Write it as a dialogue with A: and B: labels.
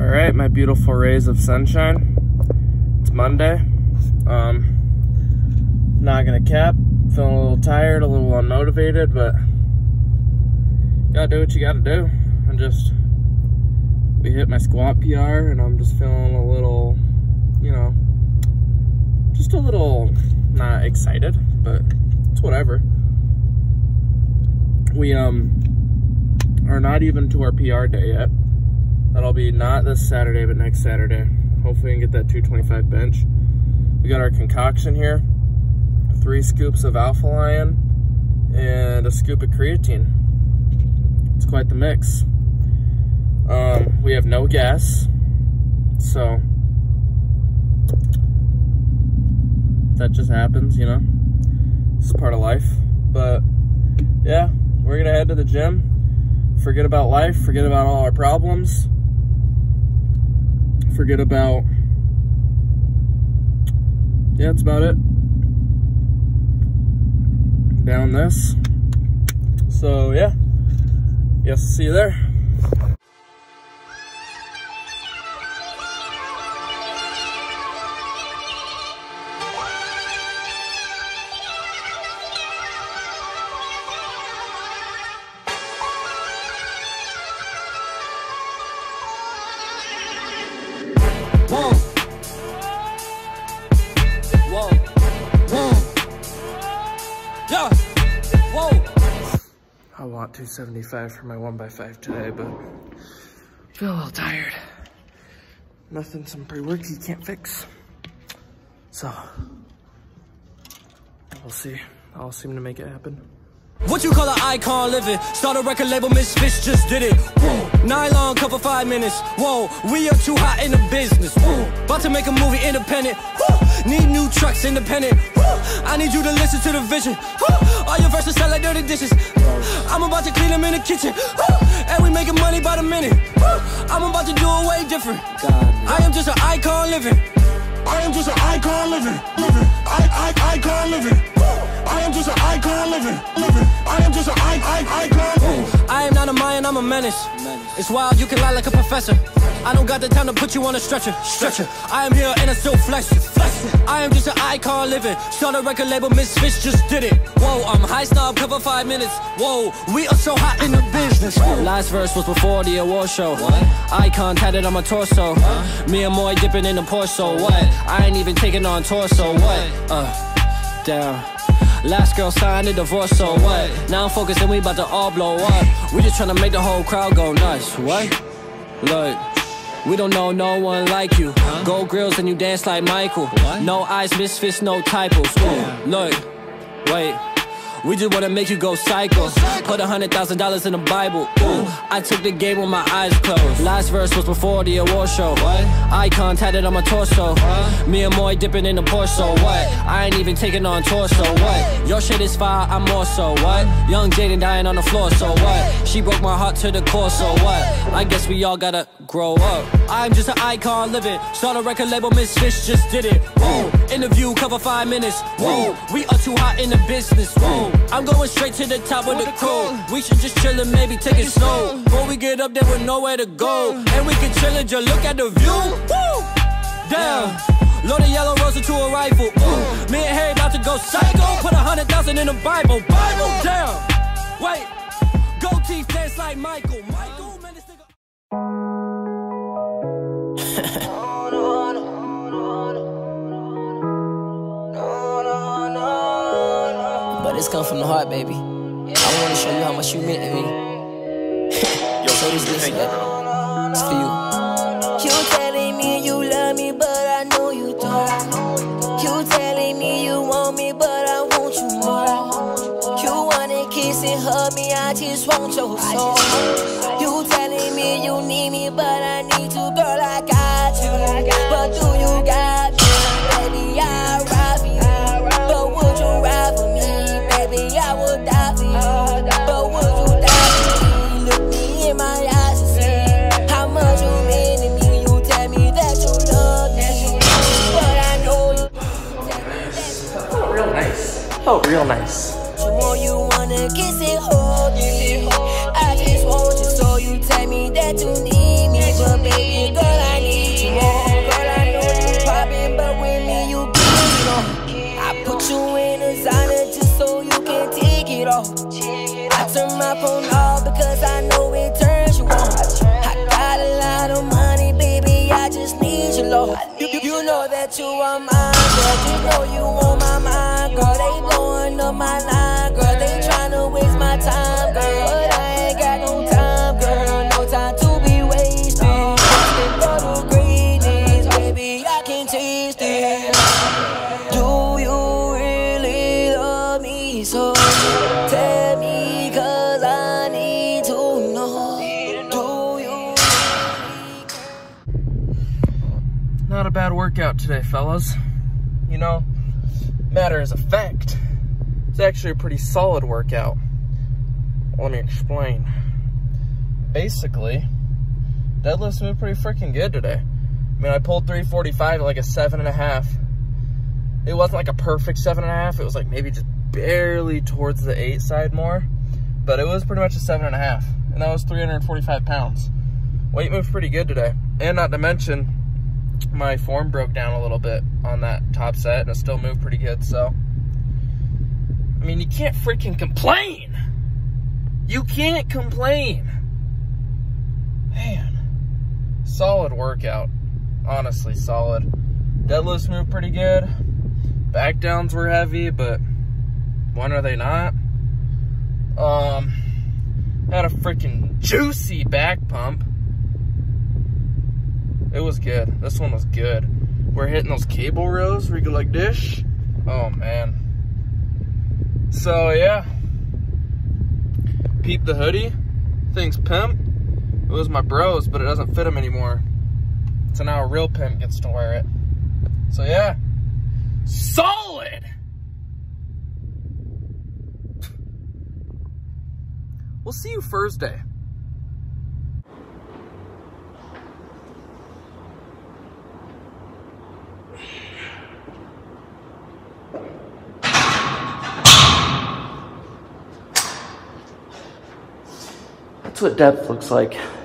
A: Alright, my beautiful rays of sunshine. It's Monday. Not gonna cap. Feeling a little tired, a little unmotivated, but gotta do what you gotta do. We hit my squat PR and I'm just feeling a little, you know, just a little not excited, but it's whatever. We are not even to our PR day yet. That'll be not this Saturday, but next Saturday. Hopefully we can get that 225 bench. We got our concoction here. 3 scoops of Alpha Lion and a scoop of creatine. It's quite the mix. We have no gas, so that just happens, you know. It's part of life. But yeah, we're gonna head to the gym. Forget about life, forget about all our problems. Forget about, yeah, that's about it. Down this. So yeah, guess see you there.
B: Whoa. Whoa. Whoa. Yeah. Whoa.
A: I want 275 for my 1x5 today, but I feel a little tired. Nothing some pre-work you can't fix. So, we'll see. I'll seem to make it happen.
B: What you call an icon living? Start a record label, Misfits just did it. Whoa. Nylon cover 5 minutes. Whoa, we are too hot in the business. Whoa. About to make a movie independent. Whoa. Need new trucks independent. Whoa. I need you to listen to the vision. Whoa. All your verses sound like dirty dishes. I'm about to clean them in the kitchen. And we making money by the minute. I'm about to do it way different. I am just an icon living. I am just an icon living. Icon living. I am just an icon living. I am just an icon. I am not a Mayan, I'm a menace. It's wild, you can lie like a professor. I don't got the time to put you on a stretcher. I am here and I still flex. I am just an icon living. Start a record label, Misfits just did it. Whoa, I'm high snob, cover 5 minutes. Whoa, we are so hot in the business. Last verse was before the award show. Icon tatted on my torso. Me and Moy dipping in the Porsche. What? I ain't even taking on torso. What? Damn. Last girl signed a divorce, so what? Now I'm focused and we about to all blow up. We just tryna make the whole crowd go nuts. What? Look, we don't know no one like you. Gold grills and you dance like Michael. What? No eyes, Misfits, no typos. Ooh, look, wait. We just wanna make you go psycho. Put $100,000 in the Bible. Ooh, I took the game with my eyes closed. Last verse was before the award show. What? Icon tatted on my torso. Me and Moy dipping in the Porsche. So what? I ain't even taking on torso. What? Your shit is fire, I'm more so. What? Young Jaden dying on the floor. So what? She broke my heart to the core. So what? I guess we all gotta grow up. I'm just an icon living. Start a record label, Misfits just did it. Whoa. Interview cover 5 minutes. Whoa. We are too hot in the business. Whoa. I'm going straight to the top of the cold. We should just chill and maybe take it slow. Before we get up there with nowhere to go. And we can chill and just look at the view. Woo! Damn. Load a yellow rose into a rifle. Ooh. Me and Harry about to go psycho. Put 100,000 in the Bible. Damn. Wait. Gold teeth dance like Michael. Man, this nigga.
C: But it's come from the heart, baby. I wanna show you how much you meant to me. Yo, so this listen, it's for you.
D: You telling me you love me, but I know you don't. You telling me you want me, but I want you more. You wanna kiss and hug me, I just want your soul. You telling me you need me, but I need you, girl, I got you. But do you got me? Baby, I'll rob you. But would you ride for me? Baby, I would die for you. But would you die for me? Look me in my eyes and see how much you mean to me. You tell me that you love me, but I know you.
A: Oh, real nice. Oh, real nice.
D: You wanna kiss and hold me. I just want you, so you tell me that you need me. But baby girl, that you are mine, girl. You know you on my mind, girl. They blowing up my line, girl. They tryna waste my time, girl. But I ain't got no time, girl. No time to be wasted. For the greatness, baby, I can taste it. Do you really love me so? Tell me, cause I need to know. Do you really?
A: Not a bad workout today, fellas. You know, matter of fact, it's actually a pretty solid workout. Let me explain. Basically, deadlifts moved pretty freaking good today. I mean, I pulled 345 at like a 7.5. It wasn't like a perfect 7.5. It was like maybe just barely towards the 8 side more, but it was pretty much a 7.5, and that was 345 pounds. Weight moved pretty good today, and not to mention, my form broke down a little bit on that top set, and it still moved pretty good. So, I mean, you can't freaking complain. You can't complain. Man, solid workout. Honestly, solid. Deadlifts moved pretty good. Back downs were heavy, but when are they not? Had a freaking juicy back pump. It was good. This one was good. We're hitting those cable rows where you go like this. Oh, man. So, yeah. Peep the hoodie. Thing's pimp. It was my bro's, but it doesn't fit him anymore. So now a real pimp gets to wear it. So, yeah. Solid! We'll see you Thursday. That's what depth looks like.